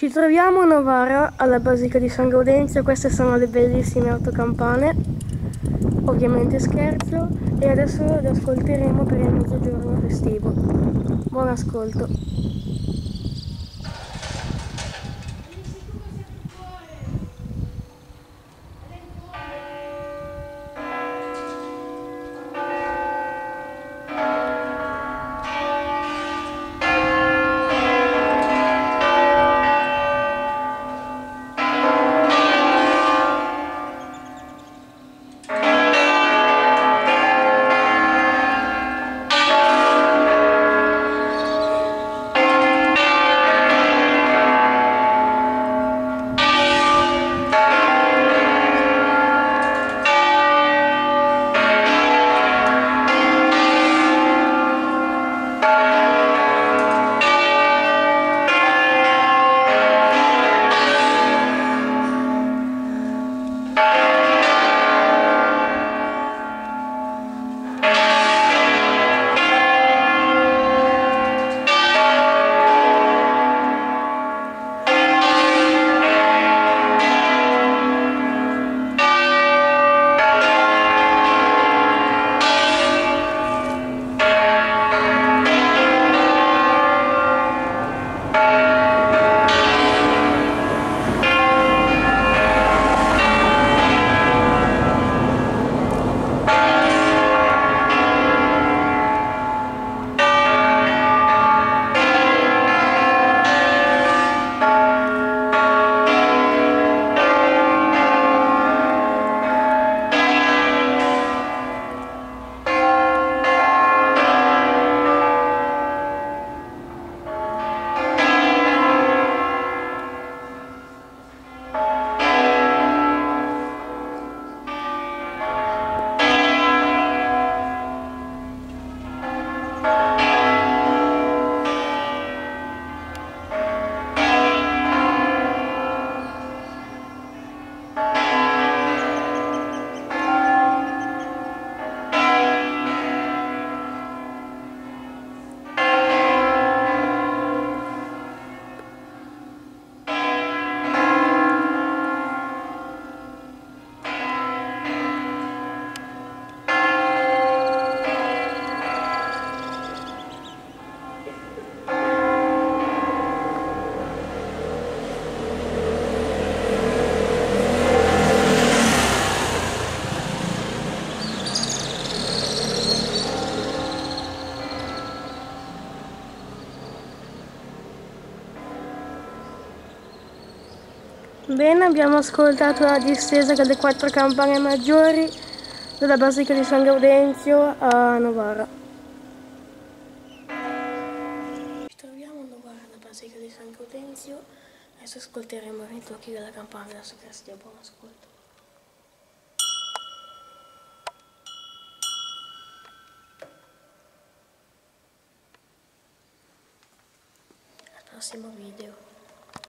Ci troviamo a Novara, alla Basilica di San Gaudenzio. Queste sono le bellissime autocampane, ovviamente scherzo, e adesso le ascolteremo per il mezzogiorno festivo. Buon ascolto. Bene, abbiamo ascoltato la distesa delle 4 campane maggiori della Basilica di San Gaudenzio a Novara. Ci troviamo a Novara, alla Basilica di San Gaudenzio. Adesso ascolteremo i ritocchi della campana della sacrestia. Buon ascolto. Al prossimo video.